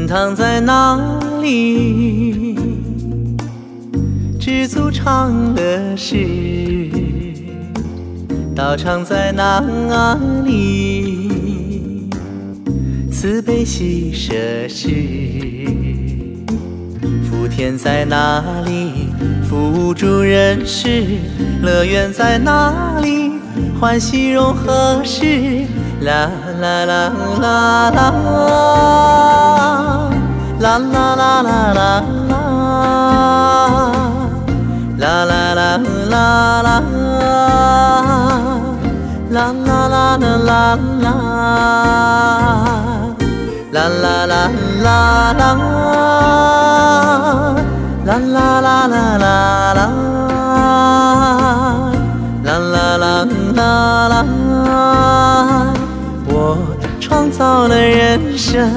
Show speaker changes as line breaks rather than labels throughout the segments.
天堂在哪里？知足常乐时。道场在哪里？慈悲喜舍时。福田在哪里？福助人时。乐园在哪里？欢喜融合时。啦啦啦啦啦，啦啦啦啦啦啦，啦啦啦啦啦，啦啦啦啦啦，啦啦啦啦啦，啦啦啦啦啦啦，啦啦啦啦啦。我创造了人生。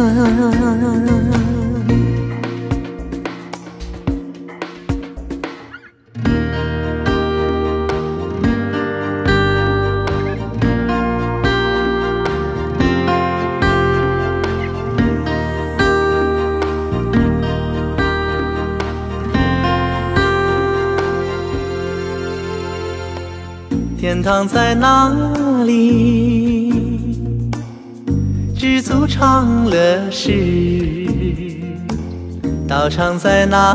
天堂在哪里？知足常乐时。道场在哪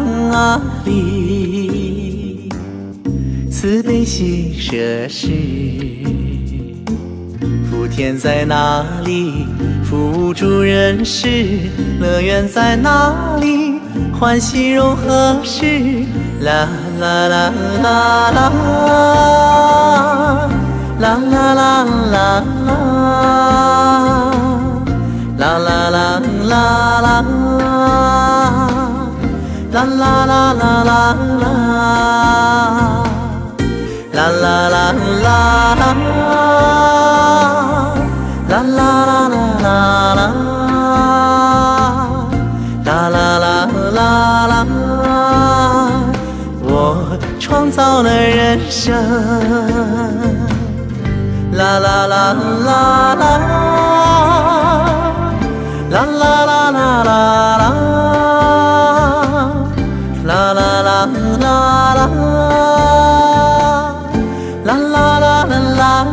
里？慈悲喜舍时。福田在哪里？福助人时。乐园在哪里？欢喜融合时。啦啦啦啦啦，啦啦啦啦啦，啦啦啦啦啦，啦啦啦啦啦，啦啦啦啦啦，啦啦啦啦啦，啦啦啦啦啦。我创造了人生。啦啦啦啦啦，啦啦啦啦啦啦，啦啦啦啦啦，啦啦啦啦啦，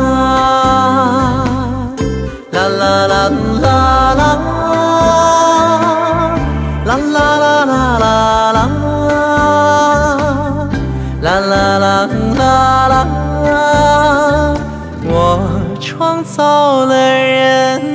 啦啦啦啦啦，啦啦啦啦啦，啦啦啦啦啦。我创造了人